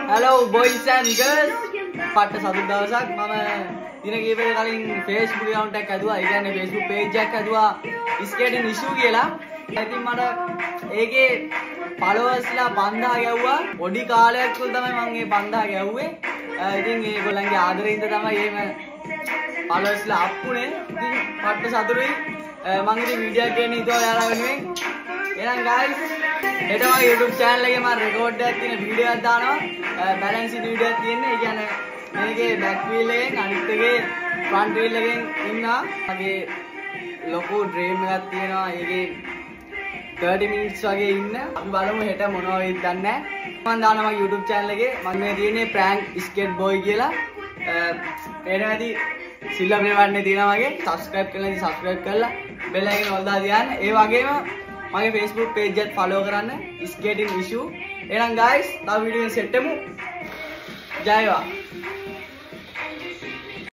Hello boys and girls. පට්ට සතුට දවසක් මම දින කිහිපයකට කලින් Facebook account එකක් හදුවා. ඒ කියන්නේ Facebook page එකක් හදුවා skating issue කියලා. ඉතින් මට ඒකේ followers ලා 5000 ගැව්වා. පොඩි කාලයක් තුල තමයි මම මේ 5000 ගැව්වේ. ඉතින් ඒගොල්ලන්ගේ ආදරෙන්ද තමයි එහෙම followers ලා අප්පුනේ. ඉතින් පට්ට සතුටුයි. මම ඉතින් වීඩියෝ එකක් ගන්න හිතුවා ඔයාලා වෙනුවෙන්. එහෙනම් guys හෙට මගේ YouTube channel එකේ මම record එකක් තියෙන වීඩියෝ එකක් දානවා. balance වීඩියෝ එකක් තියෙන්නේ. ඒ කියන්නේ මේකේ back wheel එකෙන් අනිත් එකේ front wheel එකෙන් ඉන්නවා. මගේ ලොකු dream එකක් තියෙනවා. ඒකේ 30 minutes වගේ ඉන්න. අපි බලමු හෙට මොනවා වෙයිද දන්නේ නැහැ. මම දානවා මගේ YouTube channel එකේ. මම මේ තියෙන්නේ prank skate boy කියලා. එනවාදී සිල්ලා ප්‍රේමන්නේ තියෙනවා වගේ subscribe කරලා ඉතින් subscribe කරලා bell icon වල දාලා තියන්න. ඒ වගේම මගේ Facebook page එක follow කරන්න skating issue. එහෙනම් guys තව වීඩියෝ එකක් සෙට් වෙමු. ජය වේවා.